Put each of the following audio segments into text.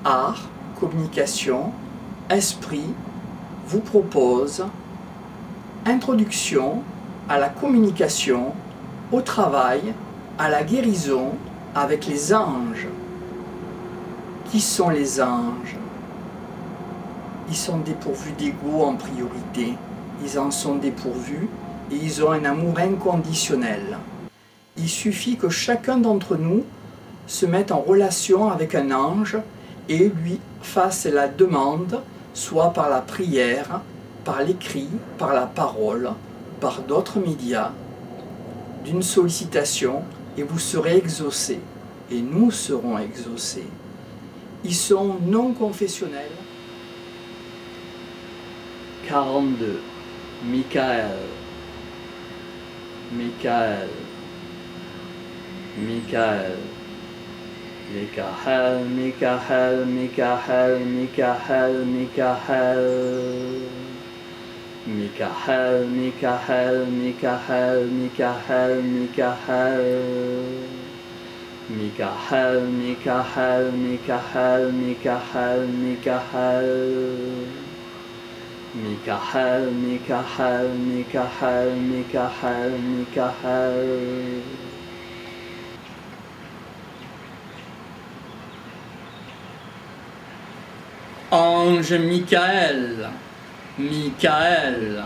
Art, Communication, Esprit vous propose Introduction à la communication, au travail, à la guérison avec les anges. Qui sont les anges? Ils sont dépourvus d'ego en priorité. Ils en sont dépourvus et ils ont un amour inconditionnel. Il suffit que chacun d'entre nous se mette en relation avec un ange et lui fasse la demande, soit par la prière, par l'écrit, par la parole, par d'autres médias, d'une sollicitation, et vous serez exaucés, et nous serons exaucés. Ils sont non confessionnels. 42. Michael. Michael. Michael. Michael, Michael, Michael, Michael, Michael. Michael, Michael, Michael, Michael, Michael. Michael, Michael, Michael, Michael, Michael. Michael, Michael, Michael, Michael, Michael. Ange Michael, Michael,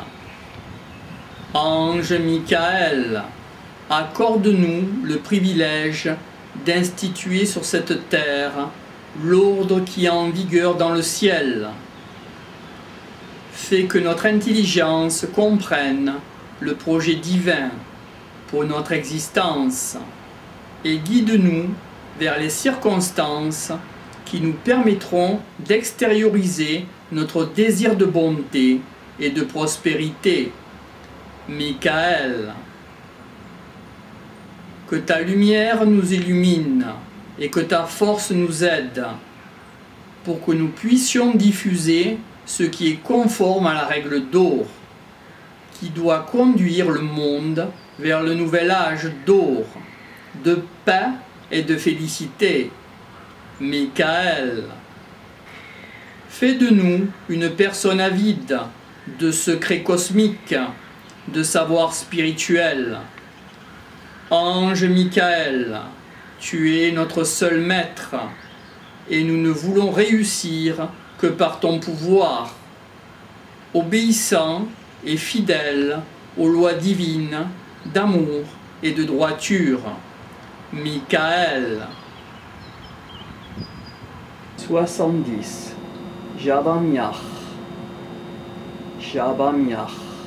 Ange Michael, accorde-nous le privilège d'instituer sur cette terre l'ordre qui est en vigueur dans le ciel. Fais que notre intelligence comprenne le projet divin pour notre existence et guide-nous vers les circonstances qui nous permettront d'extérioriser notre désir de bonté et de prospérité. Michael, que ta lumière nous illumine et que ta force nous aide pour que nous puissions diffuser ce qui est conforme à la règle d'or, qui doit conduire le monde vers le nouvel âge d'or, de paix et de félicité. Michael, fais de nous une personne avide de secrets cosmiques, de savoir spirituel. Ange Michael, tu es notre seul maître, et nous ne voulons réussir que par ton pouvoir, obéissant et fidèle aux lois divines d'amour et de droiture. Michael. 70. Jabamiach. Jabamiach.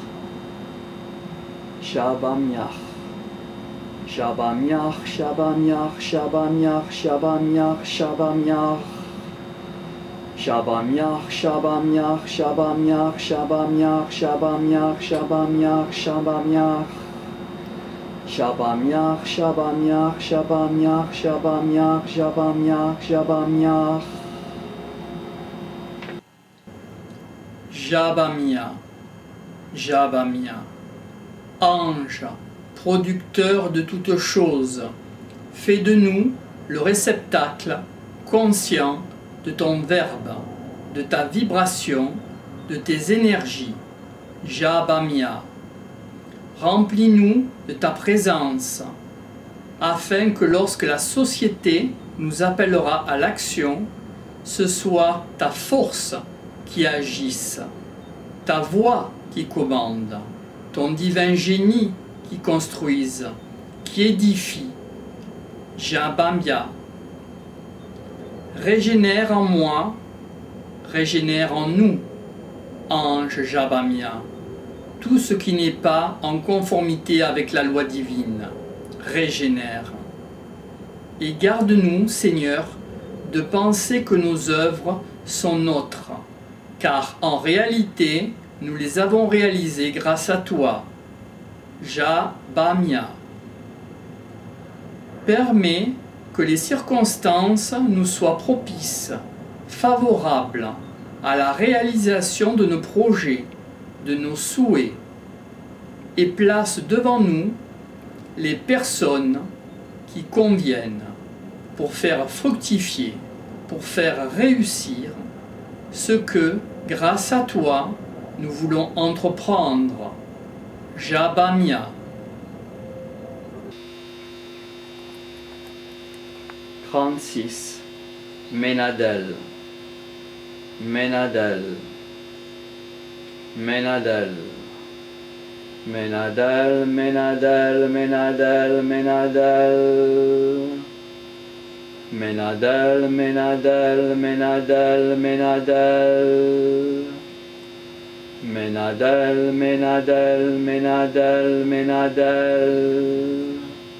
Jabamiach. Jabamiach, Jabamiach, Jabamiach, Jabamiach, Jabamiach. Jabamiach, Jabamiach, Jabamiach, Jabamiach, Jabamiach, Jabamiach, Jabamiach. Jabamiach, Jabamiach, Jabamiach, Jabamiach, Jabamiach, Jabamiach. Jabamia, Jabamia, ange, producteur de toutes choses, fais de nous le réceptacle conscient de ton verbe, de ta vibration, de tes énergies. Jabamia, remplis-nous de ta présence, afin que lorsque la société nous appellera à l'action, ce soit ta force qui agisse, ta voix qui commande, ton divin génie qui construise, qui édifie. Jabamia, régénère en moi, régénère en nous, ange Jabamia, tout ce qui n'est pas en conformité avec la loi divine, régénère. Et garde-nous, Seigneur, de penser que nos œuvres sont nôtres, car en réalité, nous les avons réalisées grâce à toi. Jabamia. Permets que les circonstances nous soient propices, favorables à la réalisation de nos projets, de nos souhaits, et place devant nous les personnes qui conviennent pour faire fructifier pour faire réussir ce que, grâce à toi, nous voulons entreprendre. Jabamia. 36. Menadel. Menadel. Menadel. Menadel, Menadel, Menadel, Menadel. Menadel, Menadel, Menadel, Menadel. Menadel, Menadel, Menadel, Menadel.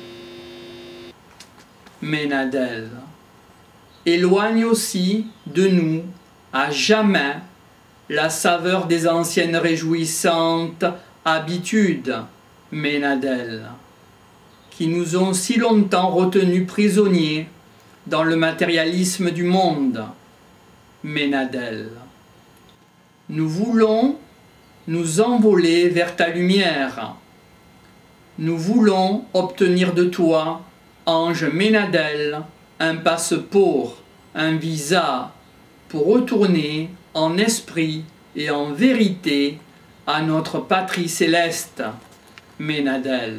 Menadel. Éloigne aussi de nous, à jamais, la saveur des anciennes réjouissantes habitudes, Menadel, qui nous ont si longtemps retenus prisonniers dans le matérialisme du monde, Menadel. Nous voulons nous envoler vers ta lumière. Nous voulons obtenir de toi, ange Menadel, un passeport, un visa, pour retourner en esprit et en vérité à notre patrie céleste, Menadel.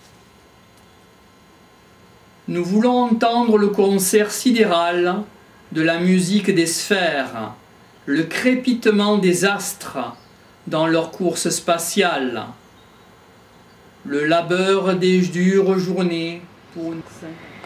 Nous voulons entendre le concert sidéral de la musique des sphères, le crépitement des astres dans leur course spatiale, le labeur des dures journées pour une